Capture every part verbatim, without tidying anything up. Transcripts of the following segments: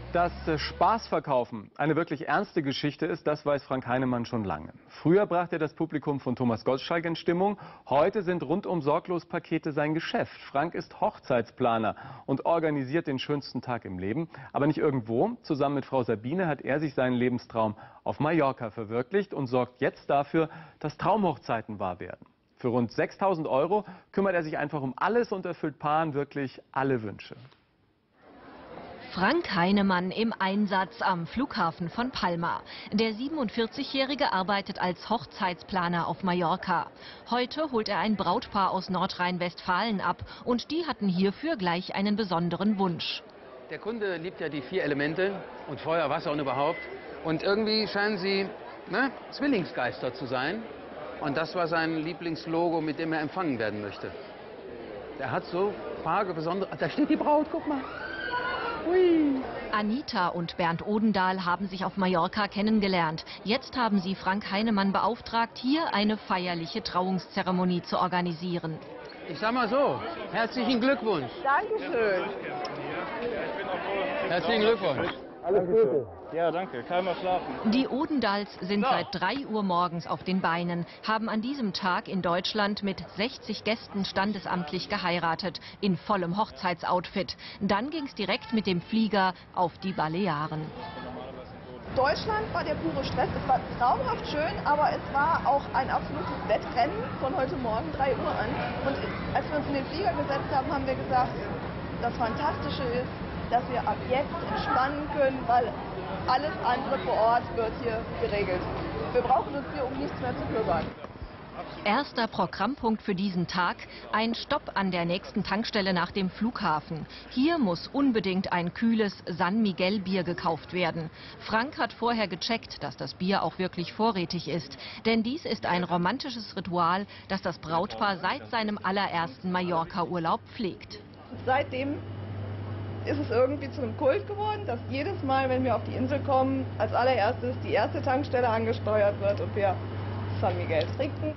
Dass Spaßverkaufen eine wirklich ernste Geschichte ist, das weiß Frank Heinemann schon lange. Früher brachte er das Publikum von Thomas Gottschalk in Stimmung. Heute sind rundum Sorglos-Pakete sein Geschäft. Frank ist Hochzeitsplaner und organisiert den schönsten Tag im Leben. Aber nicht irgendwo. Zusammen mit Frau Sabine hat er sich seinen Lebenstraum auf Mallorca verwirklicht und sorgt jetzt dafür, dass Traumhochzeiten wahr werden. Für rund sechstausend Euro kümmert er sich einfach um alles und erfüllt Paaren wirklich alle Wünsche. Frank Heinemann im Einsatz am Flughafen von Palma. Der siebenundvierzigjährige arbeitet als Hochzeitsplaner auf Mallorca. Heute holt er ein Brautpaar aus Nordrhein-Westfalen ab und die hatten hierfür gleich einen besonderen Wunsch. Der Kunde liebt ja die vier Elemente und Feuer, Wasser und überhaupt. Und irgendwie scheinen sie ne, Zwillingsgeister zu sein. Und das war sein Lieblingslogo, mit dem er empfangen werden möchte. Er hat so vage, besondere... Da steht die Braut, guck mal. Hui. Anita und Bernd Odendahl haben sich auf Mallorca kennengelernt. Jetzt haben sie Frank Heinemann beauftragt, hier eine feierliche Trauungszeremonie zu organisieren. Ich sag mal so, herzlichen Glückwunsch. Dankeschön. Herzlichen Glückwunsch. Alles Gute. Ja, danke. Kann mal schlafen. Die Odendahls sind seit drei Uhr morgens auf den Beinen, haben an diesem Tag in Deutschland mit sechzig Gästen standesamtlich geheiratet, in vollem Hochzeitsoutfit. Dann ging es direkt mit dem Flieger auf die Balearen. Deutschland war der pure Stress. Es war traumhaft schön, aber es war auch ein absolutes Wettrennen von heute Morgen drei Uhr an. Und als wir uns in den Flieger gesetzt haben, haben wir gesagt, das Fantastische ist, dass wir ab jetzt entspannen können, weil alles andere vor Ort wird hier geregelt. Wir brauchen uns hier um nichts mehr zu kümmern. Erster Programmpunkt für diesen Tag, ein Stopp an der nächsten Tankstelle nach dem Flughafen. Hier muss unbedingt ein kühles San Miguel Bier gekauft werden. Frank hat vorher gecheckt, dass das Bier auch wirklich vorrätig ist. Denn dies ist ein romantisches Ritual, das das Brautpaar seit seinem allerersten Mallorca-Urlaub pflegt. Seitdem ist es irgendwie zu einem Kult geworden, dass jedes Mal, wenn wir auf die Insel kommen, als allererstes die erste Tankstelle angesteuert wird und wir San Miguel trinken.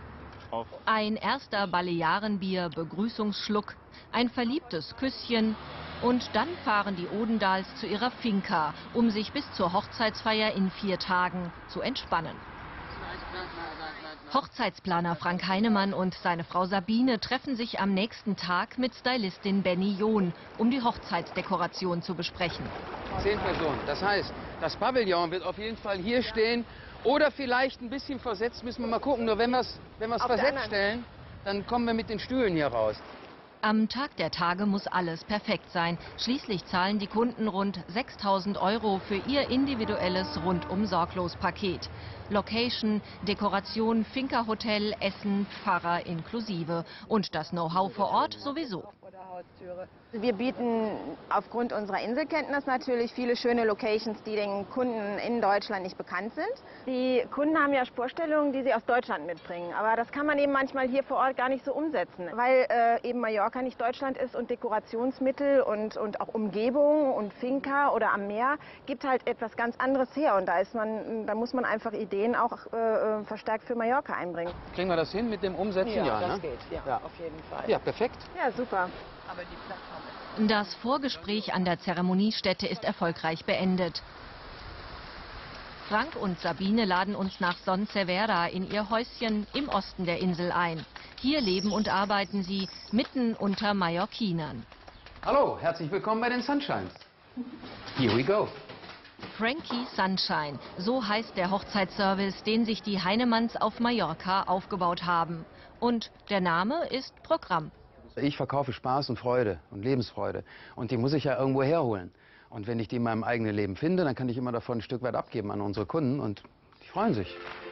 Ein erster Balearenbier, Begrüßungsschluck, ein verliebtes Küsschen und dann fahren die Odendahls zu ihrer Finca, um sich bis zur Hochzeitsfeier in vier Tagen zu entspannen. Hochzeitsplaner Frank Heinemann und seine Frau Sabine treffen sich am nächsten Tag mit Stylistin Benny John, um die Hochzeitsdekoration zu besprechen. Zehn Personen. Das heißt, das Pavillon wird auf jeden Fall hier stehen. Oder vielleicht ein bisschen versetzt, müssen wir mal gucken. Nur wenn wir es wenn wir's versetzt stellen, dann kommen wir mit den Stühlen hier raus. Am Tag der Tage muss alles perfekt sein. Schließlich zahlen die Kunden rund sechstausend Euro für ihr individuelles Rundum-Sorglos-Paket. Location, Dekoration, Finca-Hotel, Essen, Pfarrer inklusive. Und das Know-how vor Ort sowieso. Wir bieten aufgrund unserer Inselkenntnis natürlich viele schöne Locations, die den Kunden in Deutschland nicht bekannt sind. Die Kunden haben ja Vorstellungen, die sie aus Deutschland mitbringen. Aber das kann man eben manchmal hier vor Ort gar nicht so umsetzen, weil äh, eben Mallorca nicht Deutschland ist und Dekorationsmittel und, und auch Umgebung und Finca oder am Meer gibt halt etwas ganz anderes her. Und da, ist man, da muss man einfach Ideen auch äh, verstärkt für Mallorca einbringen. Kriegen wir das hin mit dem Umsetzen? Ja, Ja, das ne? geht. Ja, Ja, auf jeden Fall. Ja, perfekt. Ja, super. Aber die Plattform. Das Vorgespräch an der Zeremoniestätte ist erfolgreich beendet. Frank und Sabine laden uns nach Son Servera in ihr Häuschen im Osten der Insel ein. Hier leben und arbeiten sie mitten unter Mallorquinern. Hallo, herzlich willkommen bei den Sunshines. Here we go. Frankie Sunshine, so heißt der Hochzeitsservice, den sich die Heinemanns auf Mallorca aufgebaut haben. Und der Name ist Programm. Ich verkaufe Spaß und Freude und Lebensfreude. Und die muss ich ja irgendwo herholen. Und wenn ich die in meinem eigenen Leben finde, dann kann ich immer davon ein Stück weit abgeben an unsere Kunden. Und die freuen sich.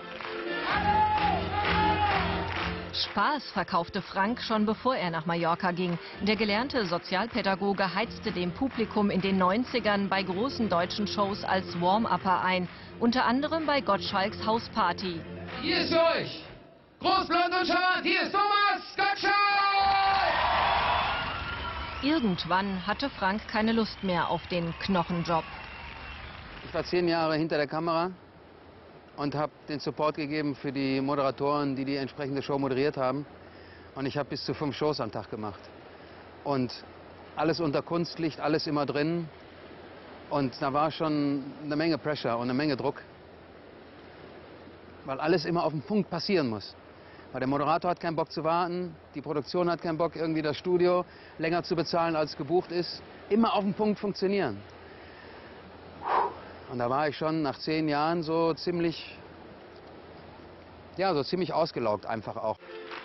Spaß verkaufte Frank schon bevor er nach Mallorca ging. Der gelernte Sozialpädagoge heizte dem Publikum in den neunzigern bei großen deutschen Shows als Warm-Upper ein. Unter anderem bei Gottschalks Hausparty. Hier ist für euch Großblond und Charmant. Hier ist Thomas Gottschalk! Irgendwann hatte Frank keine Lust mehr auf den Knochenjob. Ich war zehn Jahre hinter der Kamera und habe den Support gegeben für die Moderatoren, die die entsprechende Show moderiert haben. Und ich habe bis zu fünf Shows am Tag gemacht. Und alles unter Kunstlicht, alles immer drin. Und da war schon eine Menge Pressure und eine Menge Druck. Weil alles immer auf den Punkt passieren muss. Weil der Moderator hat keinen Bock zu warten, die Produktion hat keinen Bock, irgendwie das Studio länger zu bezahlen, als gebucht ist. Immer auf den Punkt funktionieren. Und da war ich schon nach zehn Jahren so ziemlich, ja, so ziemlich ausgelaugt einfach auch.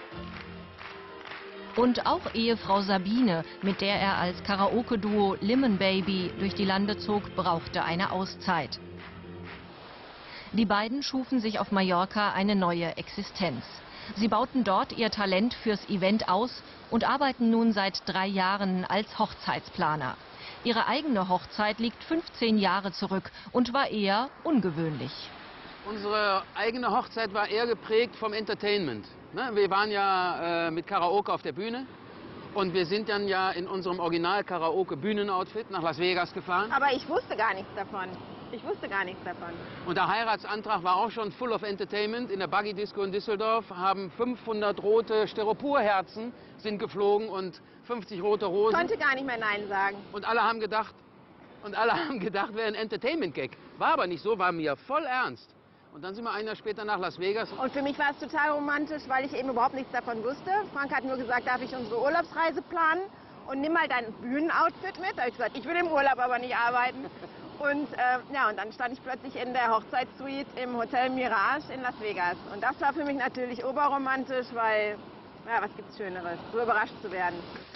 Und auch Ehefrau Sabine, mit der er als Karaoke-Duo Lemon Baby durch die Lande zog, brauchte eine Auszeit. Die beiden schufen sich auf Mallorca eine neue Existenz. Sie bauten dort ihr Talent fürs Event aus und arbeiten nun seit drei Jahren als Hochzeitsplaner. Ihre eigene Hochzeit liegt fünfzehn Jahre zurück und war eher ungewöhnlich. Unsere eigene Hochzeit war eher geprägt vom Entertainment. Wir waren ja äh, mit Karaoke auf der Bühne und wir sind dann ja in unserem Original-Karaoke-Bühnenoutfit nach Las Vegas gefahren. Aber ich wusste gar nichts davon. Ich wusste gar nichts davon. Und der Heiratsantrag war auch schon full of Entertainment. In der Buggy Disco in Düsseldorf haben fünfhundert rote Styroporherzen sind geflogen und fünfzig rote Rosen. Ich konnte gar nicht mehr Nein sagen. Und alle haben gedacht, und alle haben gedacht, wäre ein Entertainment-Gag. War aber nicht so, war mir voll ernst. Und dann sind wir ein Jahr später nach Las Vegas. Und für mich war es total romantisch, weil ich eben überhaupt nichts davon wusste. Frank hat nur gesagt, darf ich unsere Urlaubsreise planen? Und nimm mal dein Bühnenoutfit mit. Da habe ich gesagt, ich will im Urlaub aber nicht arbeiten. Und, äh, ja, und dann stand ich plötzlich in der Hochzeitssuite im Hotel Mirage in Las Vegas. Und das war für mich natürlich oberromantisch, weil, ja, was gibt's Schöneres, so überrascht zu werden.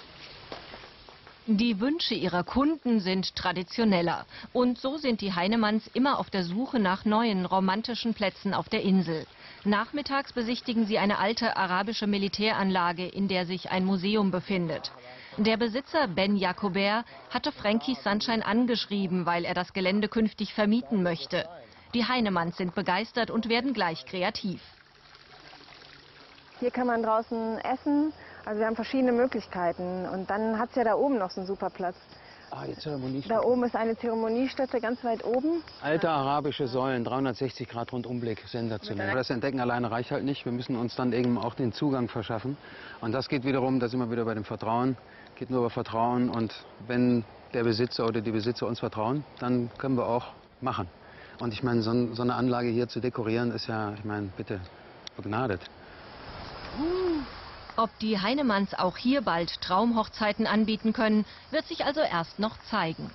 Die Wünsche ihrer Kunden sind traditioneller. Und so sind die Heinemanns immer auf der Suche nach neuen romantischen Plätzen auf der Insel. Nachmittags besichtigen sie eine alte arabische Militäranlage, in der sich ein Museum befindet. Der Besitzer Ben Jacobert hatte Frankie Sunshine angeschrieben, weil er das Gelände künftig vermieten möchte. Die Heinemanns sind begeistert und werden gleich kreativ. Hier kann man draußen essen. Also wir haben verschiedene Möglichkeiten. Und dann hat es ja da oben noch so einen super Platz. Ah, die Zeremoniestätte. Da oben ist eine Zeremoniestätte, ganz weit oben. Alte arabische Säulen, dreihundertsechzig Grad Rundumblick, sensationell. Das Entdecken alleine reicht halt nicht. Wir müssen uns dann eben auch den Zugang verschaffen. Und das geht wiederum, da sind wir wieder bei dem Vertrauen. Geht nur über Vertrauen. Und wenn der Besitzer oder die Besitzer uns vertrauen, dann können wir auch machen. Und ich meine, so, so eine Anlage hier zu dekorieren, ist ja, ich meine, bitte, begnadet. Ob die Heinemanns auch hier bald Traumhochzeiten anbieten können, wird sich also erst noch zeigen.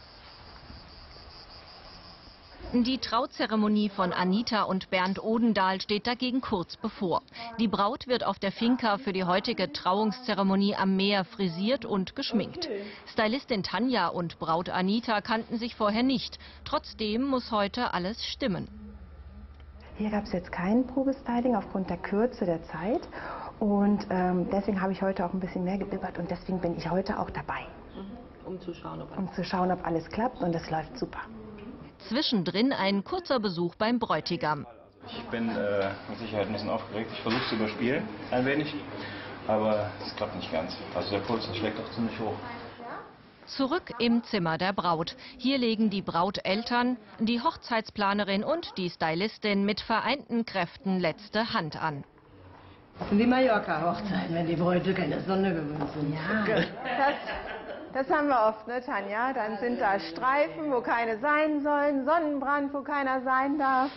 Die Trauzeremonie von Anita und Bernd Odendahl steht dagegen kurz bevor. Die Braut wird auf der Finca für die heutige Trauungszeremonie am Meer frisiert und geschminkt. Stylistin Tanja und Braut Anita kannten sich vorher nicht. Trotzdem muss heute alles stimmen. Hier gab es jetzt kein Probestyling aufgrund der Kürze der Zeit. Und ähm, deswegen habe ich heute auch ein bisschen mehr gebibbert und deswegen bin ich heute auch dabei. Um zu schauen, ob, um zu schauen, ob alles klappt und es läuft super. Zwischendrin ein kurzer Besuch beim Bräutigam. Ich bin äh, mit Sicherheit ein bisschen aufgeregt. Ich versuche es zu überspielen, ein wenig, aber es klappt nicht ganz. Also der Puls schlägt doch ziemlich hoch. Zurück im Zimmer der Braut. Hier legen die Brauteltern, die Hochzeitsplanerin und die Stylistin mit vereinten Kräften letzte Hand an. Die Mallorca-Hochzeiten, wenn die Bräute keine Sonne gewöhnt sind. Ja, das, das haben wir oft, ne, Tanja? Dann sind da Streifen, wo keine sein sollen, Sonnenbrand, wo keiner sein darf.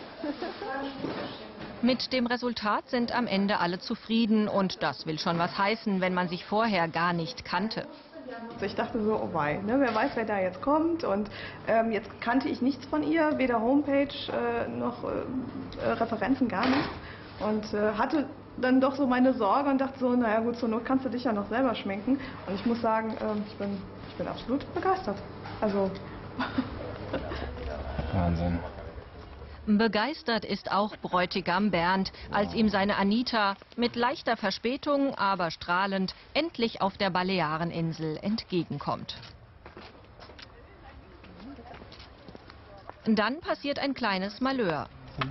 Mit dem Resultat sind am Ende alle zufrieden und das will schon was heißen, wenn man sich vorher gar nicht kannte. Ich dachte so, oh wei, ne, wer weiß, wer da jetzt kommt. Und ähm, jetzt kannte ich nichts von ihr, weder Homepage äh, noch äh, Referenzen, gar nichts. Und äh, hatte dann doch so meine Sorge und dachte so, naja gut, zur Not kannst du dich ja noch selber schminken. Und ich muss sagen, äh, ich, bin, ich bin absolut begeistert. Also Wahnsinn. Begeistert ist auch Bräutigam Bernd, als ihm seine Anita mit leichter Verspätung, aber strahlend, endlich auf der Baleareninsel entgegenkommt. Dann passiert ein kleines Malheur.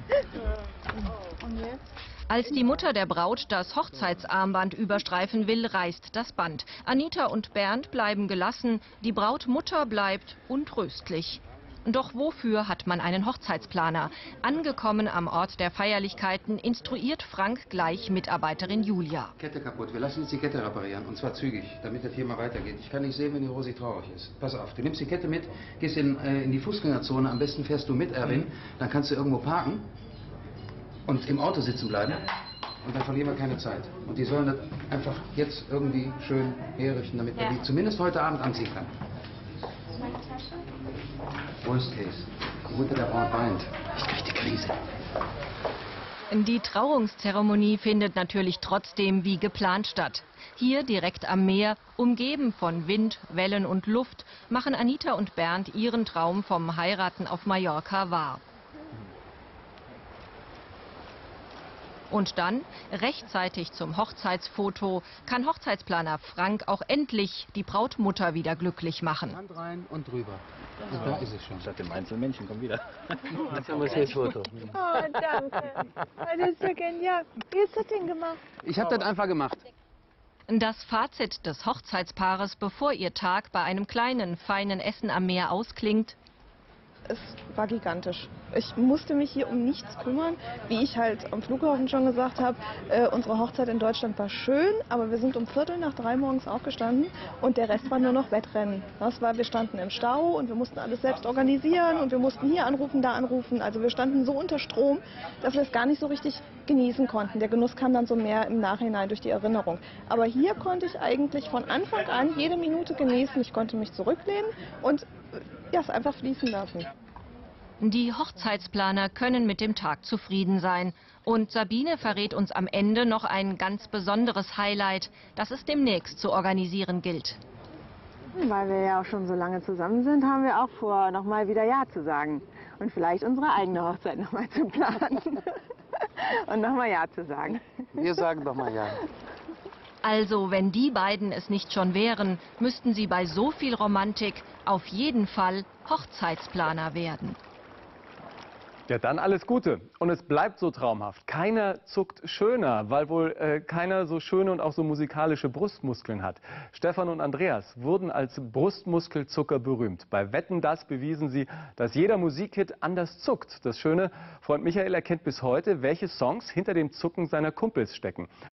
Als die Mutter der Braut das Hochzeitsarmband überstreifen will, reißt das Band. Anita und Bernd bleiben gelassen, die Brautmutter bleibt untröstlich. Doch wofür hat man einen Hochzeitsplaner? Angekommen am Ort der Feierlichkeiten instruiert Frank gleich Mitarbeiterin Julia. Kette kaputt. Wir lassen jetzt die Kette reparieren. Und zwar zügig, damit das hier mal weitergeht. Ich kann nicht sehen, wenn die Rosi traurig ist. Pass auf, du nimmst die Kette mit, gehst in, äh, in die Fußgängerzone. Am besten fährst du mit, Erwin. Dann kannst du irgendwo parken und im Auto sitzen bleiben. Und dann verlieren wir keine Zeit. Und die sollen das einfach jetzt irgendwie schön herrichten, damit man die zumindest heute Abend anziehen kann. Worst case. Die Mutter der Braut weint. Ich krieg die Krise. Die Trauungszeremonie findet natürlich trotzdem wie geplant statt. Hier direkt am Meer, umgeben von Wind, Wellen und Luft, machen Anita und Bernd ihren Traum vom Heiraten auf Mallorca wahr. Und dann, rechtzeitig zum Hochzeitsfoto, kann Hochzeitsplaner Frank auch endlich die Brautmutter wieder glücklich machen. Hand rein und drüber. Und da ist es schon. Statt dem Einzelmännchen, komm wieder. Jetzt haben wir das Foto. Oh, danke. Das ist ja genial. Wie hast du das denn gemacht? Ich habe das einfach gemacht. Das Fazit des Hochzeitspaares, bevor ihr Tag bei einem kleinen, feinen Essen am Meer ausklingt: Es war gigantisch. Ich musste mich hier um nichts kümmern. Wie ich halt am Flughafen schon gesagt habe, äh, unsere Hochzeit in Deutschland war schön, aber wir sind um Viertel nach drei morgens aufgestanden und der Rest war nur noch Wettrennen. Das war, wir standen im Stau und wir mussten alles selbst organisieren und wir mussten hier anrufen, da anrufen. Also wir standen so unter Strom, dass wir es gar nicht so richtig genießen konnten. Der Genuss kam dann so mehr im Nachhinein durch die Erinnerung. Aber hier konnte ich eigentlich von Anfang an jede Minute genießen. Ich konnte mich zurücklehnen und ja, es einfach fließen lassen. Die Hochzeitsplaner können mit dem Tag zufrieden sein. Und Sabine verrät uns am Ende noch ein ganz besonderes Highlight, das es demnächst zu organisieren gilt. Weil wir ja auch schon so lange zusammen sind, haben wir auch vor, nochmal wieder Ja zu sagen. Und vielleicht unsere eigene Hochzeit nochmal zu planen. Und nochmal Ja zu sagen. Wir sagen doch mal Ja. Also, wenn die beiden es nicht schon wären, müssten sie bei so viel Romantik auf jeden Fall Hochzeitsplaner werden. Ja, dann alles Gute. Und es bleibt so traumhaft. Keiner zuckt schöner, weil wohl äh, keiner so schöne und auch so musikalische Brustmuskeln hat. Stefan und Andreas wurden als Brustmuskelzucker berühmt. Bei Wetten, das bewiesen sie, dass jeder Musikhit anders zuckt. Das Schöne, Freund Michael erkennt bis heute, welche Songs hinter dem Zucken seiner Kumpels stecken.